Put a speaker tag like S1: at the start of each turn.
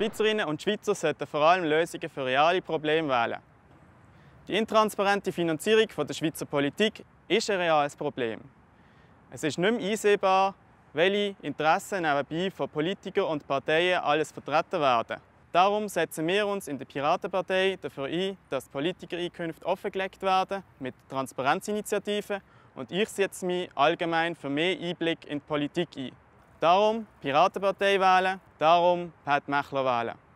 S1: Schweizerinnen und Schweizer sollten vor allem Lösungen für reale Probleme wählen. Die intransparente Finanzierung der Schweizer Politik ist ein reales Problem. Es ist nicht mehr einsehbar, welche Interessen nebenbei von Politikern und Parteien alles vertreten werden. Darum setzen wir uns in der Piratenpartei dafür ein, dass Politikereinkünfte offengelegt werden mit Transparenzinitiativen, und ich setze mich allgemein für mehr Einblick in die Politik ein. Darum Piratenpartei wählen, darum Pat Mächler wählen.